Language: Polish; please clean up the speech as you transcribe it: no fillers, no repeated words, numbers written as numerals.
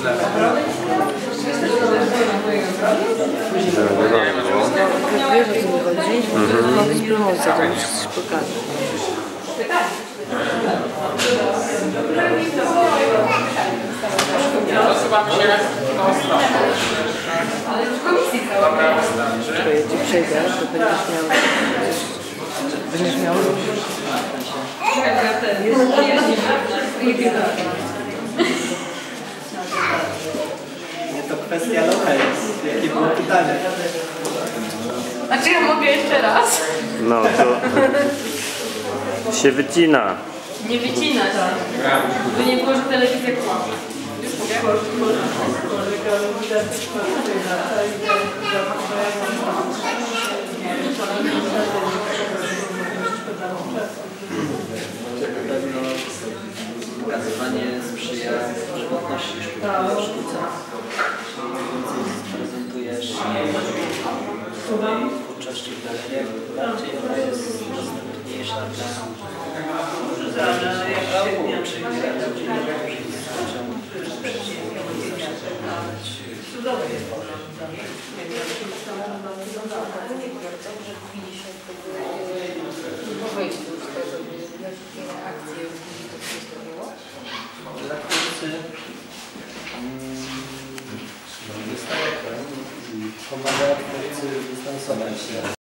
Wiesz, o co mi chodzi? To ma być promocja, to muszę coś pokazać. Czekaj, jak ci przejdę, to będziesz miał... Nie, to kwestia locha jest. Jakie było pytanie? A czy ja mogę jeszcze raz? No to się wycina. Nie wycina się. By nie było, że telewizja kłamie. Pokazywanie sprzyja żywotności sztuce. Prezentujesz twórczości w galeriach, bardziej ona jest dostępniejsza dla ludzi, dla twórcy pomaga twórcy dystansować się